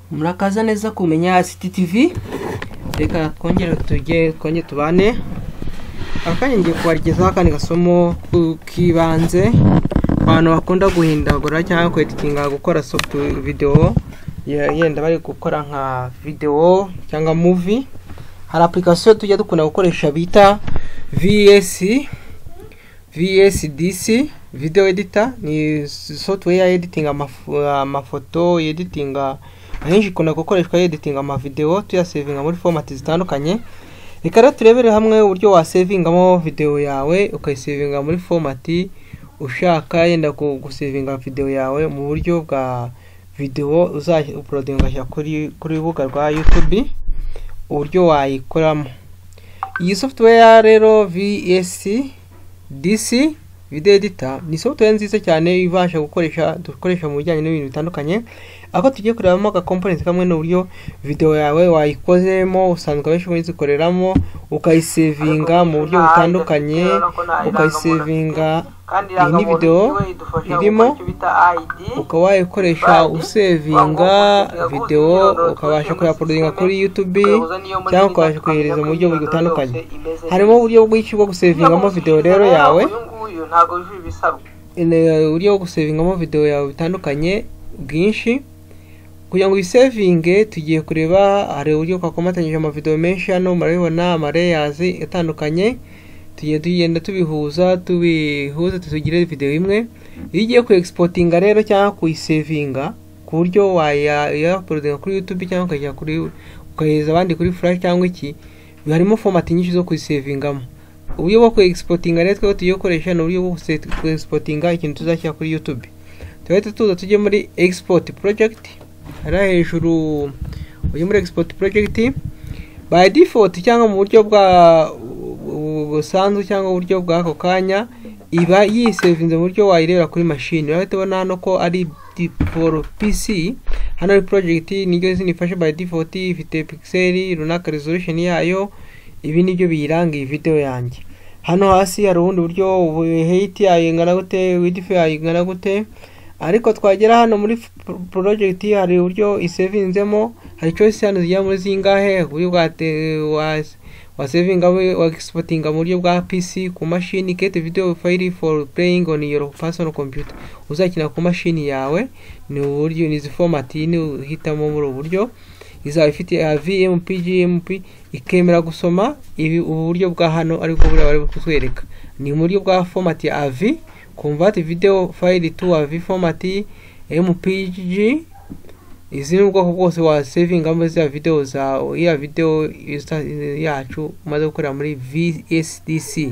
Murakaza neza kumenya CCTV. Reka twongere tubane. Akanya ngiye kubagezaho akandi gasomo kibanze abantu bakunda guhindagura cyangwa kweditinga gukora software video yenda bari gukora nka video cyangwa movie. Hari application tujya dukunda gukoresha bita Vsdc video editor, ni software editing amafoto, editing ahenshi kuna gukoreshwa editing ama video tuyasavinga muri format zitandukanye. Reka rero turebere hamwe uburyo wa savingamo video yawe ukayisavinga muri format ushaka yenda gusavinga video yawe mu buryo bwa video uzuploadinga kuri rubuga rwa YouTube. Uburyo wayikoramo iyi software rero Vsdc video editor ni software nziza cyane ibasha dukoresha mu bijyanye n'ibintu bitandukanye. Ako tugiye kurebamo ka component kamwe n'uburyo video yawe wayikozemo usanzwe abesho zikoreramo ukayisavinga mu buryo butandukanye, ukayisavinga iyi video irimo ukawayikoresha usavinga video ukabasha kuyaploadinga kuri YouTube cyangwa ukabasha kuyihereza mu buryo butandukanye. Harimo uburyo bwo gusavingamo video rero yawe, uburyo bwo gusavingamo video yawe bitandukanye bwinshi. Kugira ngo uyisavinge tugiye kureba hari uburyo kwakomatanyije ama video menshi hano murabibona amalayers atandukanye. Tugiye tugenda tubihuza tugire video imwe. Iyo ugiye ku exportinga rero cyangwa kuyisavinga ku buryo waya-uploadinga kuri YouTube cyangwa ukajya ukayeza abandi kuri flash cyangwa iki, harimo format nyinshi zo kuyisavingamo. Uburyo bwo ku exportinga rero twese tugiye gukoresha no uburyo bwo ku exportinga ikintu tuzashyira kuri YouTube. Tujye muri export project. Hari hejuru uyu muri export project by default cyangwa mu buryo bwa busanzwe cyangwa uburyo bwa ako kanya iba yisavinze mu buryo wayirebera kuri machine. Rero tubona hano ko ari for PC. Hano project niryo zinifasha by default, ifite pixel runaka resolution yayo. Ibi nibyo biyiranga iyi video yanjye. Hano hasi hari ubundi buryo height ayingana gute, width ayingana gute. Ariko twagera hano muri project hari uburyo isavinzemo, hari choice hano zijya muri zingahe, uburyo wa savinga wa exportinga mu buryo bwa PC ku machine, create video file for playing on your personal computer. Uzakina ku machine yawe ni uburyo ni format ni uhitamo muri uburyo izaba ifite VMPG ikemera gusoma ibi uburyo bwa hano ariko bari kutwereka ni mu buryo bwa format ya AV, convert video file to AV format MPG. Izi n'ubwoko bwose wa saving amaze video za iya video yacu umaze gukora muri Vsdc.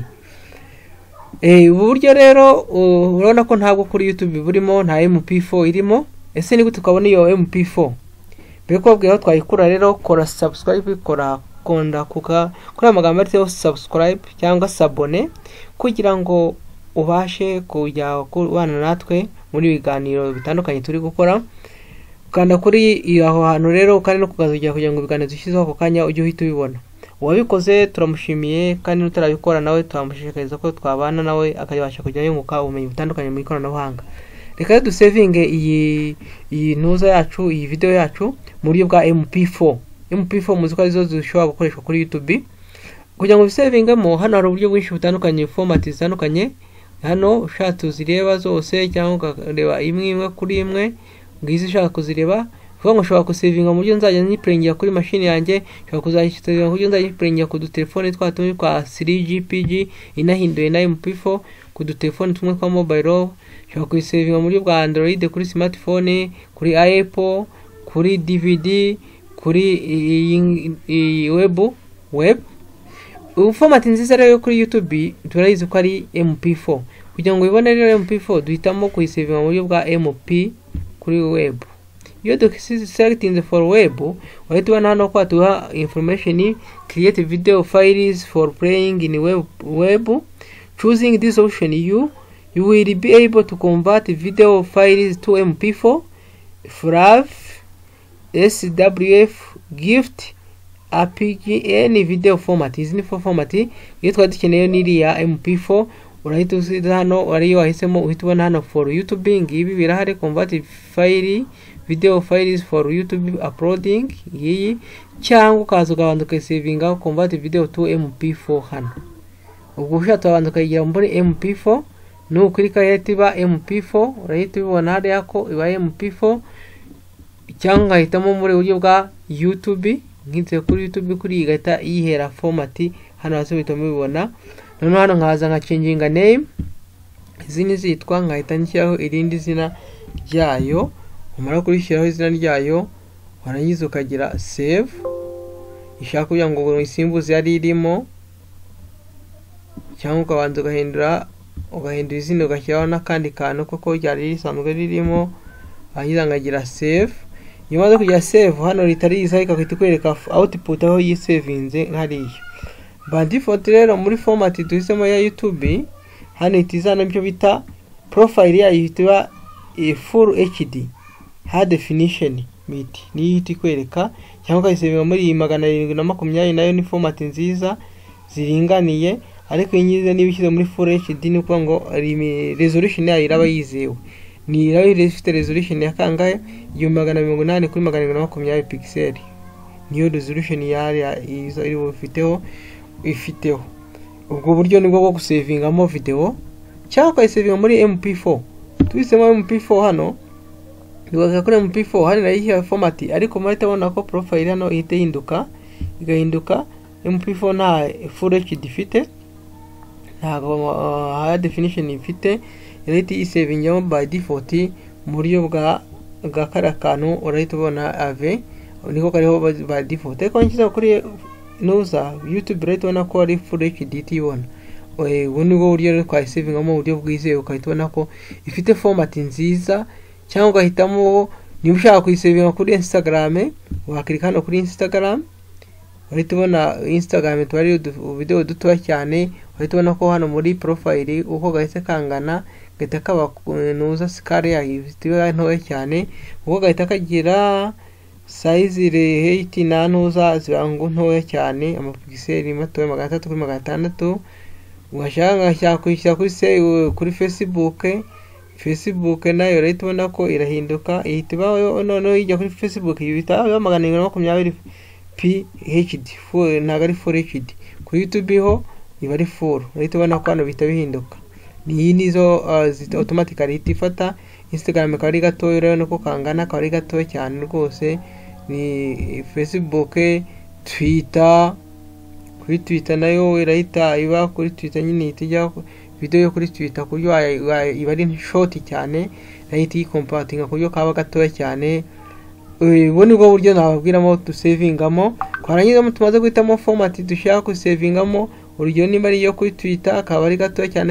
Uburyo rero urabona ko ntabwo kuri YouTube burimo nta MP4 irimo. Ese ni gute tukabona iyo MP4? Beko bweho twayikura rero kora subscribe, konda kuri amagambo ari subscribe cyangwa sabone kugira ngo ubashe kujya kubana natwe muri biganiro bitandukanye turi gukora. Kanda kuri aho hantu rero kandi no kugazujya kugira ngo biganiro dushyizeho ako kanya ujye uhita ubibona. Uwabikoze turamushimiye kandi nutarabikora nawe twamushishikariza ko twabana nawe akabasha kujya yunguka ubumenyi butandukanye mu ikoranabuhanga. Reka dusavinge iyi ntuza yacu, iyi video yacu mu buryo bwa MP4. MP4 muzi ko arizo zishobora gukoreshwa kuri YouTube. Kugira ngo bisavingemo hano hari uburyo bwinshi butandukanye, format zitandukanye. Hano ushatse uzireba zose cyangwa ukareba imwe kuri imwe. Ngizi ushaka kuzireba vuga ngo ushobora kusavinga mu buryo nzajya nyipringa kuri machine yanjye, ushobora kuzayisavinga mu buryo nzajya nyipringa ku telefone twatumwe kwa 3GPG inahinduye na MP4 ku telefone tumwe kwa mobile. Ushobora kuyisavinga mu buryo bwa Android kuri smartphone, kuri Apple, kuri DVD, kuri web. Format nziza rero kuri YouTube turayizi ko ari MP4. Kugira ngo ubone rero MP4 duhitamo kuyisavinga mu buryo bwa MP kuri web. Iyo selecting for web wahita ubona hano ko atuha information, create video files for playing in web. Choosing this option you will be able to convert video files to MP4, FLAV, SWF, GIF, APG, any video format. Izi ni format iyo twadukeneye n'iriya MP4 urahita usiza hano ariyo wahisemo uhita ubona hano for YouTube. Ngibi birahari convert file video files for YouTube uploading iyi, cyangwa ukaza ugabanza ukayisavinga convert video to MP4 hano. Ubwo ushatse abantu ukayigira muri MP4, nuklika yahita iba MP4, urahita ubibona hariya ko iba MP4, cyangwa ugahitamo muri uburyo bwa YouTube, nkitse kuri YouTube kuri igahita yihera format hano hasi uhita mubibona. Noneho hano nkaza nka changing name, izindi zitwa nkahita nshyiraho irindi zina ryayo. Umara kurishyiraho izina ryayo warangiza ukagira save, ishaka kugira ngo isimbuze yari irimo, cyangwa ukabanza ugahindura izina ugashyiraho n'akandi kantu koko ryari risanzwe ririmo, hanyuma ngagira save. Iyo umaze kugira save hano ritari riza ikahita kwereka output aho yisavinze hariya. By default rero muri format duhisemo ya YouTube hano itizana byo bita profile yayo itwa full HD high definition miti ni kwereka, cyangwa kayisavinga muri 720 nayo ni format nziza ziringaniye, ariko inyize nibishyize muri full HD ni kuvuga ngo resolution yayo iraba yizewe, ni iraba ifite resolution ya kangahe 780 kuri 720 pixel, niyo resolution yari iri ifiteho. Ubwo buryo nibwo bwo gusavingamo video, cyangwa kayisavinga muri MP4. Twisemo MP4 hano, nibaza kuri MP4 hano nayiha format, ariko mahita abona ko profile hano ihite igahinduka MP4 na full HD ifite, ntago high definition ifite, irahita isavingamo by default mu buryo bwa karakantu, urahita ubona ave niko kariho by default. Ariko nkiza kuri nuza YouTube urahita ubona ko ari full HD tibona. Ubu nibwo buryo rero twayisavingamo mu buryo bwizewe, ukahita ubona ko ifite format nziza. Cyangwa ugahitamo niba ushaka kuyisavinga kuri Instagram, wakirika hano kuri Instagram, urahita ubona Instagram twari video dutoya cyane, urahita ubona ko hano muri profile uko gahise kangana gahita kaba nuza scale yayo ifite ntoya cyane, uko gahita kagira size rate na nuza zibango ntoya cyane, amapixel matoya 300 kuri 600. Ugashaka kwishyira kuri Facebook nayo rero tubona ko irahinduka, ihita none ijya kuri Facebook ibita 720p HD full, ntago ari full HD. Kuri YouTube ho iba ari full, rero tubona ko hano bita bihinduka. Ni nizo automatically itifata. Instagram akari gatoya rero nako kangana akari gatoya cyane rwose. Ni Facebook, Twitter, kuri Twitter nayo irahita iba kuri Twitter nyine itijya video yo kuri Twitter kuryo iba ari short cyane, nahita yicompatinga kuryo kaba gatoya cyane. Ubu nibwo buryo nababwiramo dusavingamo. Kwarangiza tumaze guhitamo format dushaka kusavingamo, urugero niba ari yo kuri Twitter akaba ari gatoya cyane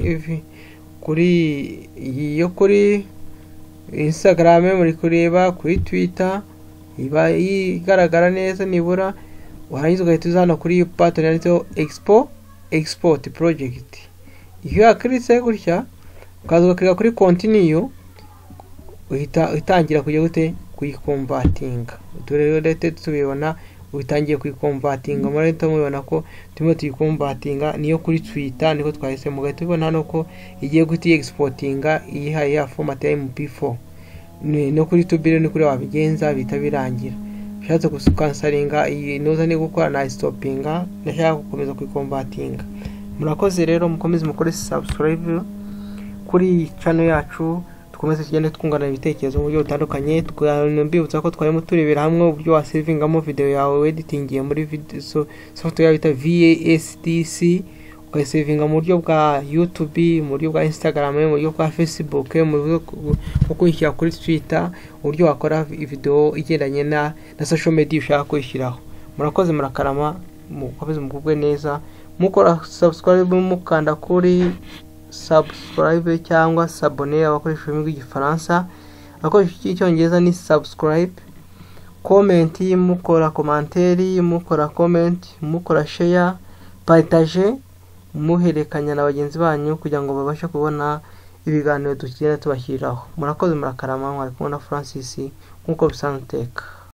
kuri Instagram muri kureba, kuri Twitter iba igaragara neza nibura. Warangiza ugahita uzana kuri pattern yanditseho export project. Iyo yakritse gutya ukaza ugakira kuri continue, uhitangira kujya gute kuyiconvertinga. Rero leta tubibona utangiye kuyiconvertinga, muri leta mubibona ko turimo tuyiconvertinga. Niyo kuri Twitter niko twahise mu gahita ubona hano ko igiye guti exportinga iyihaye ya format ya MP4. No kuri YouTube ni kuri wabigenza bita birangira. Ushatse kukansaringa iyi noza ni gukora na stoppinga, ndashaka gukomeza kuyiconvertinga. Murakoze rero mukomeze mukore subscribe kuri channel yacu, tukomeze tugende twungana ibitekerezo mu buryo butandukanye. Mbibutsa ko twarimo turebera hamwe uburyo wasavingamo video yawe editingiye muri software bita Vsdc, ukayisavinga mu buryo bwa YouTube, mu buryo bwa Instagram, mu buryo bwa Facebook, mu buryo bwo kwishyira kuri Twitter, uburyo wakora video igendanye na social media ushaka kwishyiraho. Murakoze murakarama, mukomeze mugubwe neza. Mukora subscribe mukanda kuri subscribe cyangwa s'abonner abakoresha ururimi rw'igifaransa, abakoresha icyongereza ni subscribe. Comment mukora commentaire, mukora comment, mukora share, partage, muherekanya na bagenzi banyu kugira ngo babashe kubona ibiganiro tukigenda tubashyiraho. Murakoze murakarama, mwari kumwe na Francis nkuko bisanzwe.